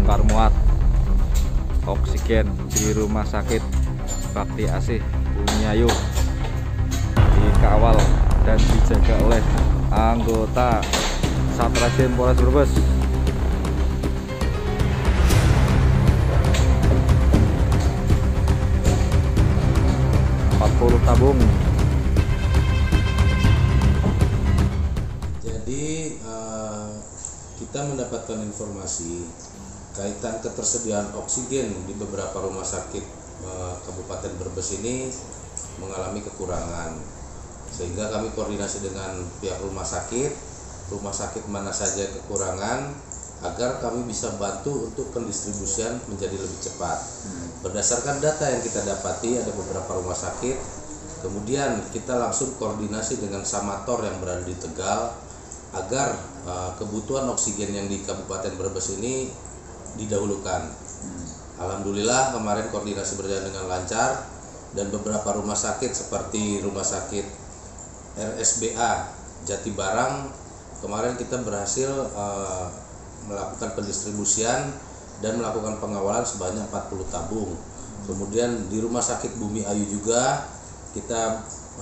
bongkar muat oksigen di Rumah Sakit Bakti Asih Bumiayu, dikawal dan dijaga oleh anggota Satreskrim Polres Brebes. 40 tabung. Jadi kita mendapatkan informasi kaitan ketersediaan oksigen di beberapa rumah sakit Kabupaten Brebes ini mengalami kekurangan, sehingga kami koordinasi dengan pihak rumah sakit mana saja kekurangan agar kami bisa bantu untuk pendistribusian menjadi lebih cepat. Berdasarkan data yang kita dapati ada beberapa rumah sakit, kemudian kita langsung koordinasi dengan Samator yang berada di Tegal agar kebutuhan oksigen yang di Kabupaten Brebes ini didahulukan. Alhamdulillah kemarin koordinasi berjalan dengan lancar, dan beberapa rumah sakit seperti Rumah Sakit RSBA Jatibarang kemarin kita berhasil melakukan pendistribusian dan melakukan pengawalan sebanyak 40 tabung. Kemudian di Rumah Sakit Bumiayu juga kita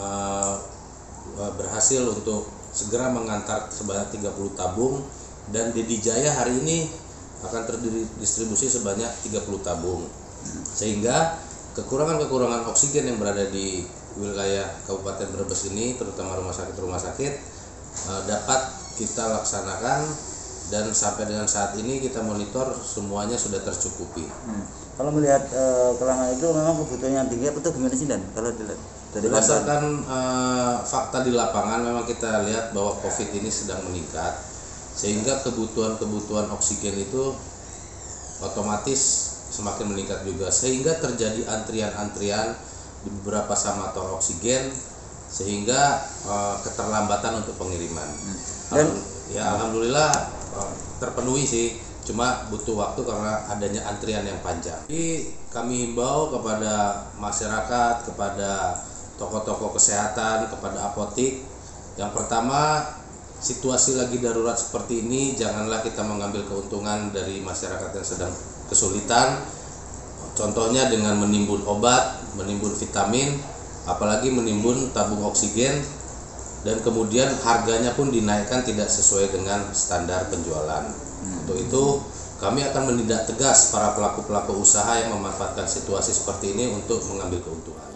berhasil untuk segera mengantar sebanyak 30 tabung, dan di Jaya hari ini akan terdistribusi sebanyak 30 tabung, sehingga kekurangan oksigen yang berada di wilayah Kabupaten Brebes ini, terutama rumah sakit dapat kita laksanakan, dan sampai dengan saat ini kita monitor semuanya sudah tercukupi. Kalau melihat kelangan itu memang kebutuhannya tinggi atau gimana sih, Dan? Kalau dilihat dari berdasarkan fakta di lapangan, memang kita lihat bahwa COVID ini sedang meningkat, sehingga kebutuhan oksigen itu otomatis semakin meningkat juga, sehingga terjadi antrian di beberapa samator oksigen, sehingga keterlambatan untuk pengiriman. Alhamdulillah terpenuhi sih, cuma butuh waktu karena adanya antrian yang panjang. Jadi kami himbau kepada masyarakat, kepada toko-toko kesehatan, kepada apotik, yang pertama, situasi lagi darurat seperti ini, janganlah kita mengambil keuntungan dari masyarakat yang sedang kesulitan. Contohnya dengan menimbun obat, menimbun vitamin, apalagi menimbun tabung oksigen, dan kemudian harganya pun dinaikkan tidak sesuai dengan standar penjualan. Untuk itu kami akan menindak tegas para pelaku usaha yang memanfaatkan situasi seperti ini untuk mengambil keuntungan.